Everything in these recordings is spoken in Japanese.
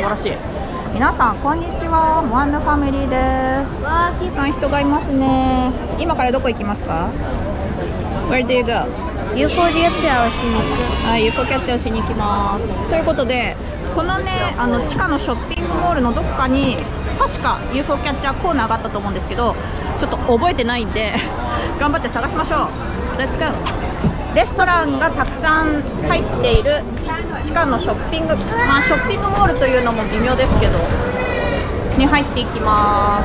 晴らしい。皆さんこんにちは、モアンヌファミリーです。わー、キーさん人がいますね。今からどこ行きますか？ Where do you go? UFO キャッチャーをしに行く。 はい、UFO キャッチャーしに行きます。ということで、このね、地下のショッピングモールのどこかに確か UFO キャッチャーコーナーがあったと思うんですけど、ちょっと覚えてないんで頑張って探しましょう。レッツゴー。レストランがたくさん入っている地下のショッピング、まあショッピングモールというのも微妙ですけどに入っていきます。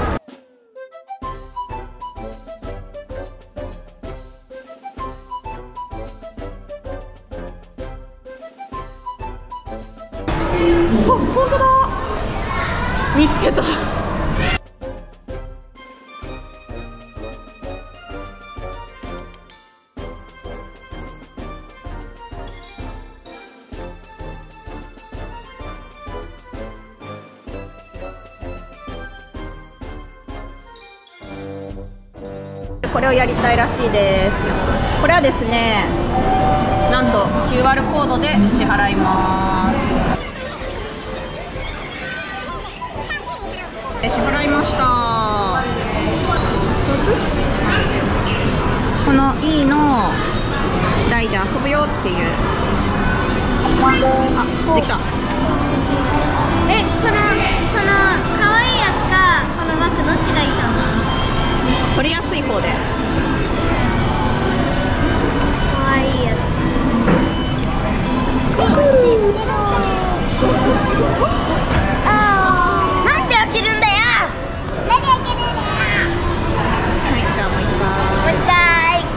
あ、本当だ、見つけた。これをやりたいらしいです。これはですね、なんと QR コードで支払います。支払いました。この E の台で遊ぶよっていう。あ、できた。 この可愛いやつかこのバッグどっちがいいと思う？ 取りやすい方で。 可愛いやつ。なんで開けるんだよ。何開けるんだよ。 はい、じゃあもう一回。 もう一回。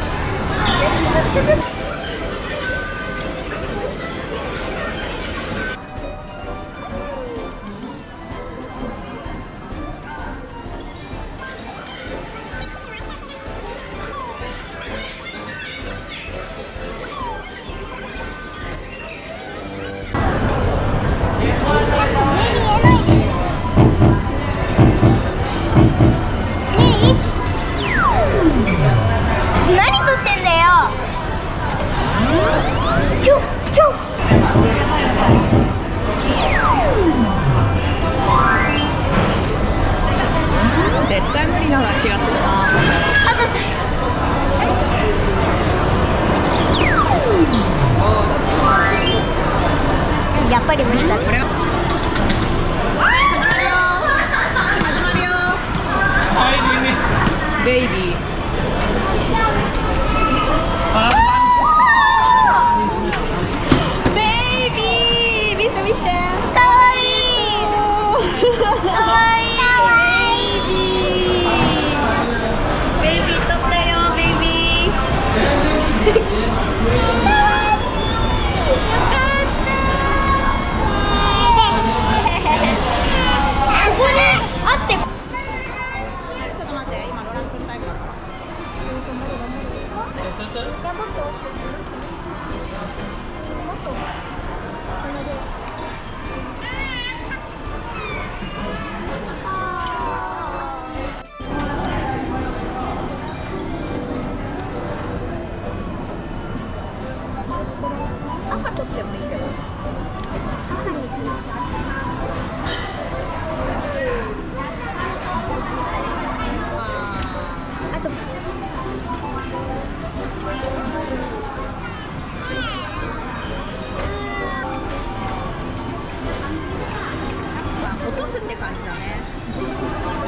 絶対無理な気がするな。 やっぱり無理だね。 これは始まるよ。始まるよ。ベイビー。ベイビー、見せ見せて。 かわいい。かわいい。 ベイビー撮ったよ、ベイビー。赤取ってもいいけど。 赤にする。あと。 落とすって感じだね。